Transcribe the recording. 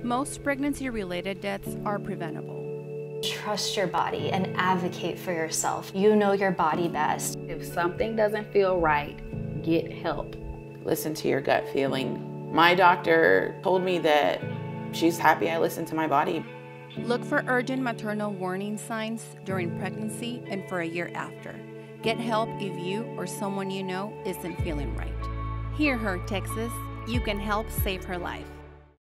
Most pregnancy-related deaths are preventable. Trust your body and advocate for yourself. You know your body best. If something doesn't feel right, get help. Listen to your gut feeling. My doctor told me that she's happy I listened to my body. Look for urgent maternal warning signs during pregnancy and for a year after. Get help if you or someone you know isn't feeling right. Hear Her, Texas. You can help save her life.